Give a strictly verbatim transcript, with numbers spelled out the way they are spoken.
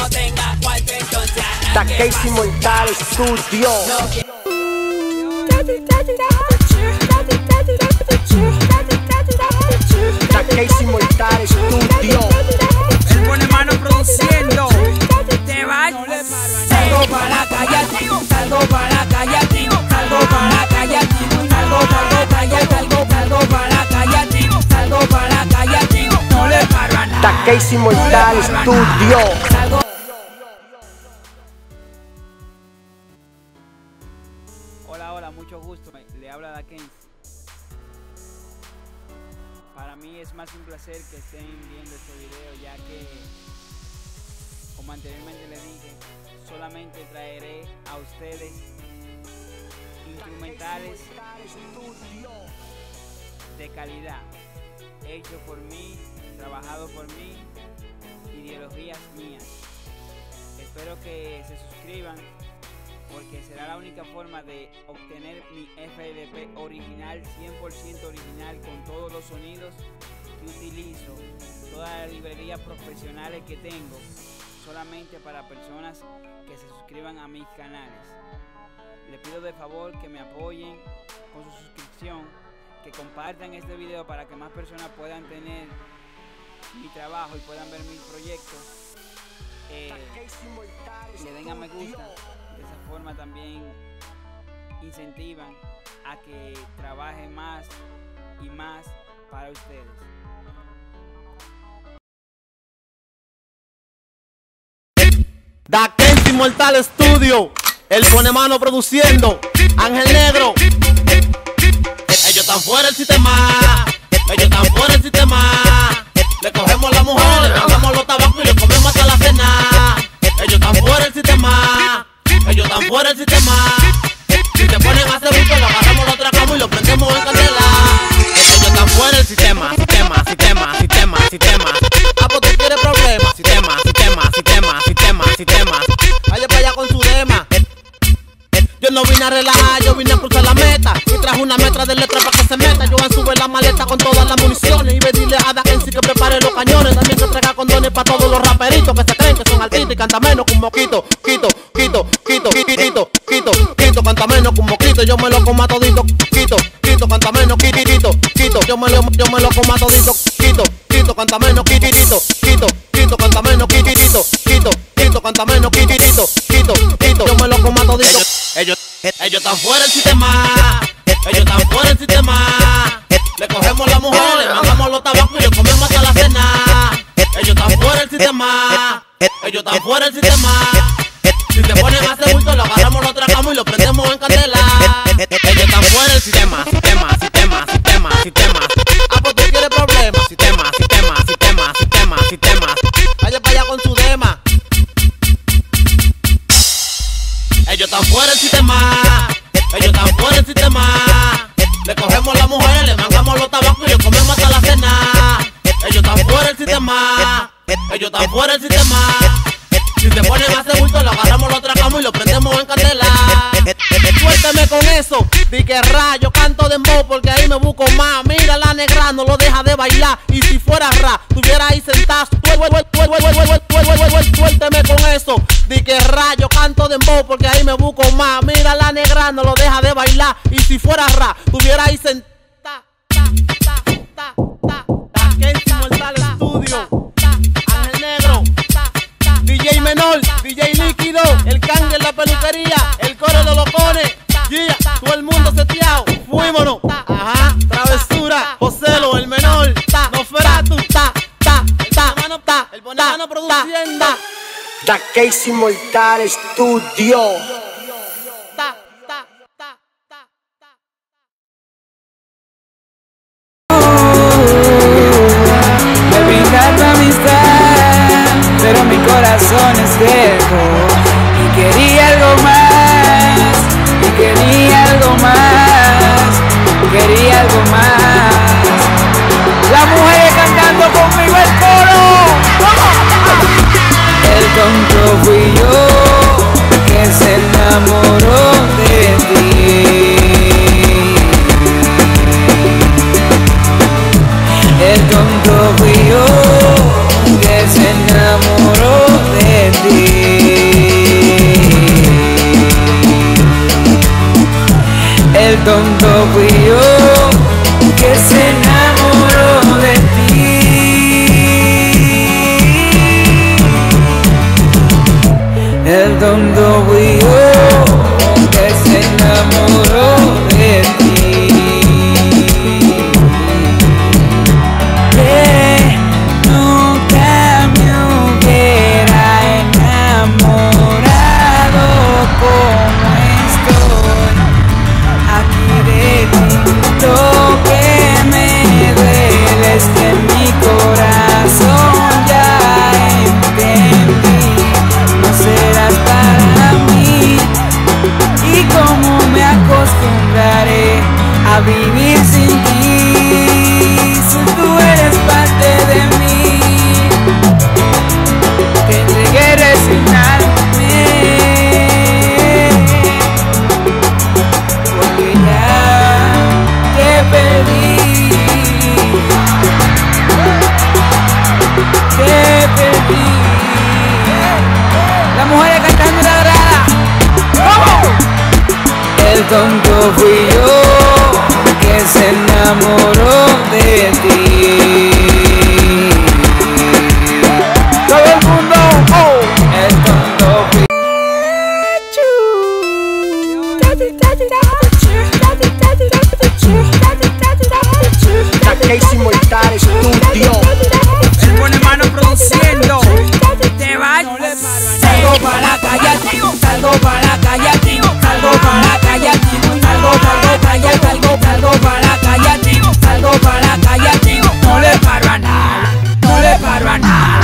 no tenga cuarto, entonces Takeishi Mortal Studio. Takeishi Mortal Studio. El pone mano produciendo. Te vas. salgo para la calle, salgo para la calle, salgo para la calle, salgo para la calle, salgo, salgo para la calle, salgo para la calle, no le paro a nada. Takeishi Mortal Studio. Salgo. Hola, hola, mucho gusto. Le habla Dakensi. Para mí es más un placer que estén viendo este video, ya que, como anteriormente le dije, solamente traeré a ustedes instrumentales de calidad, hechos por mí, trabajados por mí, ideologías mías. Espero que se suscriban, porque será la única forma de obtener mi F L P original, cien por ciento original, con todos los sonidos que utilizo, todas las librerías profesionales que tengo, solamente para personas que se suscriban a mis canales. Les pido de favor que me apoyen con su suscripción, que compartan este video para que más personas puedan tener mi trabajo y puedan ver mis proyectos. Eh, le den a me gusta. De esa forma también incentivan a que trabaje más y más para ustedes. Dakensi Mortal Studio, el pone mano produciendo, Ángel Negro. Ellos están fuera del sistema, ellos están fuera del sistema. Le cogemos la mujer, le damos los tabacos y le comemos hasta la cena. Ellos están fuera del sistema, ellos están fuera del sistema. Si te ponen a hacer busto, lo agarramos, lo atracamos y lo prendemos en candela. Ellos están fuera del sistema, sistema, sistema, sistema, sistema. Ah, pues tú quieres problemas, sistema, sistema, sistema, sistema, sistema. Vaya para allá con su dema. Yo no vine a relajar, yo vine a cruzar la meta. Y traje una metra de letra para que se meta. Yo voy a subir la maleta con todas las municiones y pedirle a Dakensi que prepare los cañones. También se traiga condones para todos los raperitos que se creen que son artistas y cantan menos que un moquito. Quito, quito, quito, quito, quito, quito, canta menos que un moquito. Yo me lo como a todito. Quito, quito, canta menos, quito, quito, quito. Yo me lo, yo me lo como a todito. Quito, quito, canta menos, quito, quito, quito, quito, canta menos, quito, quito, quito, quito, canta menos, quito, quito, quito, quito. Yo me lo como a todito. Ellos, ellos están fuera del sistema, ellos están fuera del sistema. Le cogemos la mujer, le damos los tabacos y le comemos hasta la cena. Ellos están fuera del sistema, ellos están fuera del sistema. Si se ponen a hacer bulto, lo agarramos, lo atracamos y lo prendemos en candela. Ellos están fuera del sistema, sistema, sistema, sistema, sistema. Ah, pues tú quieres problemas, sistema, sistema, sistema, sistema, sistema. Vaya para allá con su dema. Ellos están fuera del sistema, ellos están fuera del sistema. Le cogemos las mujeres, le mandamos los tabacos y le comemos hasta la cena. Ellos están fuera del sistema, ellos están fuera del sistema. Si se ponen a hacer bulto, lo agarramos, lo atracamos y lo prendemos en candela. Suéltame con eso, di que rayo, canto dembow porque ahí me busco más. Mira la negra, no lo deja de bailar. Y si fuera ra, estuviera ahí sentado. Suéltame con eso, di que rayo, canto dembow porque ahí me busco más. Mira la negra, no lo deja de bailar. Y si fuera ra, estuviera ahí sentado. Dakensi Mortal Studio, Ángel Negro, D J Menor, D J Líquido, el Cángel, la peluquería, el coro de los locones, yeah, todo el mundo seteado, fuímonos, ajá, travesura, Joselo, el menor, Nosferatu, ta, ta, ta, mano, ta, el bonano produciendo, Takeishi Mortal Studio. ta, ta, ta, ta, ta. Me brinda tu amistad, pero mi corazón es seco. Y quería algo más, y quería algo más, quería algo más. Las mujeres cantando conmigo el coro. El tonto fui yo, que se tonto fui yo que se enamoró de ti, que nunca me hubiera enamorado como estoy aquí de ti. Lo que me duele es que mi corazón ya entendí, no serás para mí, y cómo me acostumbraré a vivir sin ti, si tú eres parte de mí. Te entregué resignarme, porque ya te perdí, te perdí. Las mujeres cantando la dorada. ¿Cómo? El tonto fui yo que se enamoró de ti. Todo el mundo, oh. El tonto fui Da Casey Mortal Studio. El pone mano produciendo. Te vas. Salgo para la calle, salgo para la calle, salgo para la calle, salgo, salgo, calle, salgo, salgo para la calle, salgo para la calle, no le paro a nada, no le paro a nada.